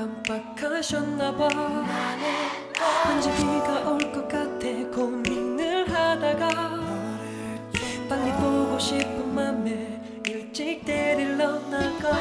깜빡하셨나봐. 언제 비가 올 것 같아 고민을 하다가 빨리 보고 싶은 맘에 일찍 데리러 나가.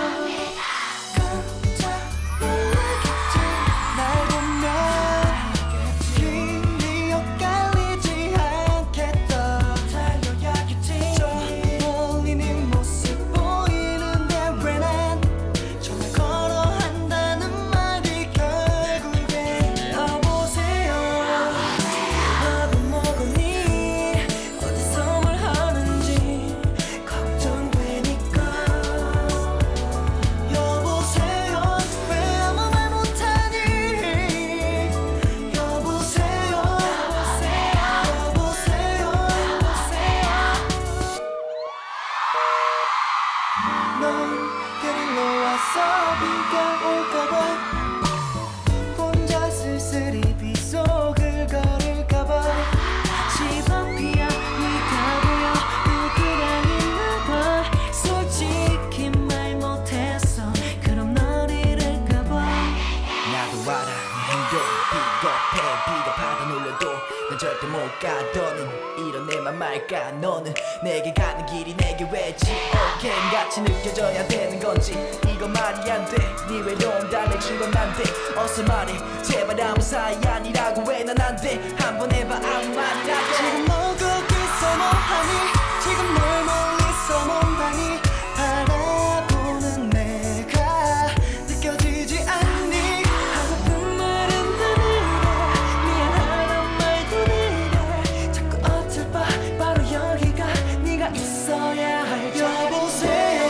널 데리러 와서 비가 올까봐 혼자 쓸쓸히 빗속을 걸을까봐 집 앞이야 네가 보여 누구랑 있나봐. 솔직히 말 못했어 그럼 널 잃을까봐. 나도 알아 네 행동 비겁해. 비가 받아 놀려도 난 절대 못 가. 너는 이런 내맘 말까. 너는 내게 가는 길이 내게 왜지 게임같이 느껴져야 되는 건지 이거 말이 안 돼. 네 외로움 달래준 건 난데 어서 말해 제발 아무 사이 아니라고 왜 난 안 돼. 한번 해봐 아무 말이라도. 지금 너 거기서 뭐하니. 지금 널 멀리서 몬다니. 바라보는 내가 느껴지지 않니. 하고픈 말은 다 이래 미안하단 말도 이래. 자꾸 어쩔 봐 바로 여기가 네가 있어야 할. 여보세요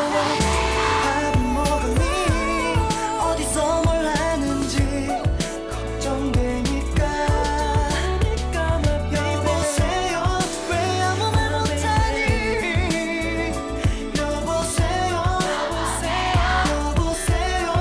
밥은 먹었니. 어디서 뭘 하는지 걱정되니까. 여보세요 왜 아무 말 못하니. 여보세요 여보세요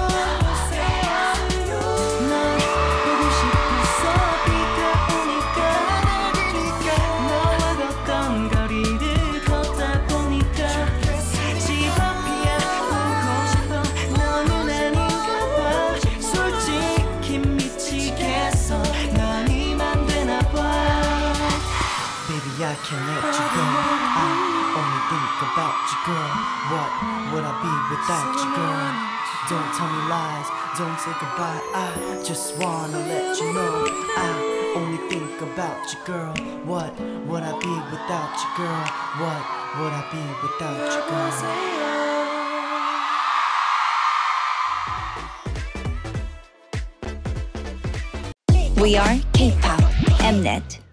널 보고 싶어서 비가 오니까 내리니까. 너와 걷던 거리를 걷다 보니까 집 앞이야 보고 싶어 너는 아닌가 봐. 솔직히 미치겠어 넌 이만 되나 봐. Baby I can't let you go. I only think about you girl. What would I be without you girl. Don't tell me lies, don't say goodbye. I just wanna let you know I only think about you girl. What would I be without you girl. What would I be without you girl. We are K-pop Mnet.